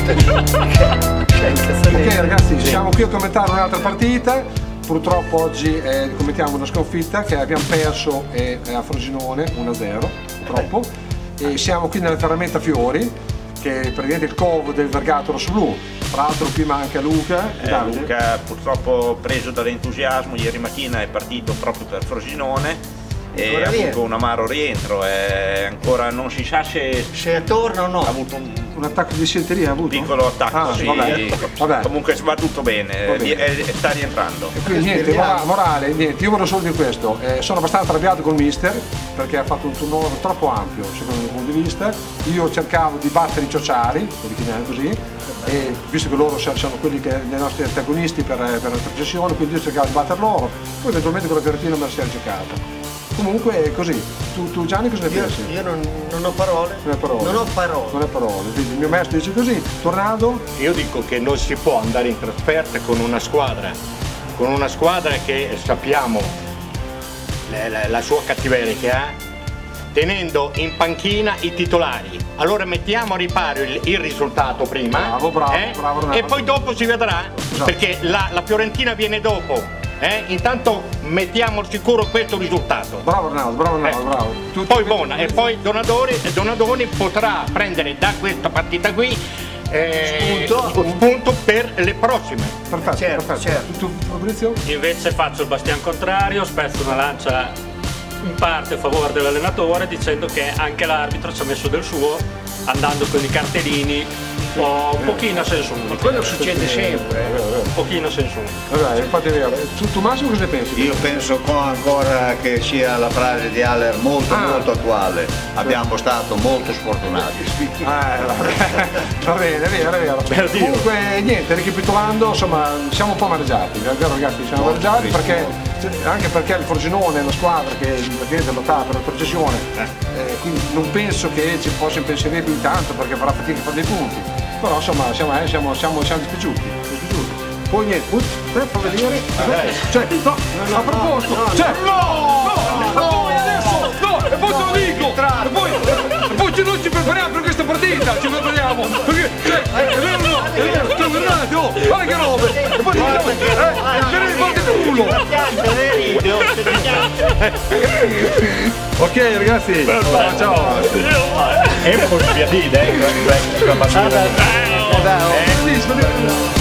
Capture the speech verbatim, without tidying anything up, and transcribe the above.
Ok ragazzi, siamo qui a commentare un'altra partita. Purtroppo oggi eh, commentiamo una sconfitta che abbiamo perso eh, a Frosinone uno a zero, purtroppo. E siamo qui nella Ferramenta Fiori, che è praticamente il covo del Vergato Rossoblu. Tra l'altro qui manca Luca. Eh, Luca purtroppo preso dall'entusiasmo, ieri mattina è partito proprio per Frosinone e ha avuto un amaro rientro, eh, ancora non si sa se, se torna o no. Ha avuto un, un attacco di dissenteria, ha avuto? Un piccolo attacco, ah, sì. Vabbè. Vabbè. Comunque va tutto bene, va bene. E, e sta rientrando. E quindi niente, morale, morale, niente, io voglio solo dire questo, eh, sono abbastanza arrabbiato col mister perché ha fatto un turnover troppo ampio secondo il mio punto di vista. Io cercavo di battere i ciociari, li chiamiamo così, e visto che loro sono quelli che dei nostri antagonisti per, per la processione, quindi io cercavo di battere loro, poi eventualmente con la Fiorentina me la si è giocata. Comunque è così. Tu, tu Gianni cosa ne io, pensi? Io non, non ho parole. Non ho parole. Non ho parole. Non ho parole. Il mio maestro dice così. Tornado? Io dico che non si può andare in trasferta con una squadra, con una squadra che sappiamo la, la, la sua cattiveria che ha, tenendo in panchina i titolari. Allora mettiamo a riparo il, il risultato prima, bravo, bravo, eh? bravo, bravo, e poi dopo si vedrà, esatto. Perché la, la Fiorentina viene dopo. Eh? Intanto mettiamo al sicuro questo risultato. Bravo Arnaldo, bravo Arnaldo, eh. bravo. Tutti poi buona, e poi Donadoni, Donadoni potrà prendere da questa partita qui eh, spunto. spunto per le prossime. Perfetto, certo, perfetto. Certo. Tu Fabrizio? Invece faccio il bastian contrario, spezzo una lancia in parte a favore dell'allenatore dicendo che anche l'arbitro ci ha messo del suo andando con i cartellini un pochino a senso unico. Quello succede sempre. Un pochino a senso unico. Vabbè, infatti è vero. Tu, tu Massimo cosa ne pensi? Io penso ancora che sia la frase di Haller molto ah. molto attuale. Abbiamo stato molto sfortunati. Ah, va bene, è vero, è vero. Comunque niente, ricapitolando, insomma, siamo un po' amareggiati, è vero ragazzi, siamo amareggiati perché anche perché il Frosinone è una squadra che praticamente lottava per la processione, eh, quindi non penso che ci possa impensierire più tanto perché farà fatica a fare dei punti, però insomma siamo, eh, siamo, siamo, siamo dispiaciuti, dispiaciuti. Poi niente, uh, fa vedere, cioè, no, no, a proposito, no, no, cioè, no, no, no, adesso, no, e poi te lo dico, e poi, e poi noi ci prepariamo per questa partita, ci prepariamo, perché, cioè, è vero o no, è vero, cioè, guardate, oh, guarda che robe, e poi diciamo, eh, viene di parte del culo. Ok ragazzi, ciao ciao. E poi via di, dai, Ciao.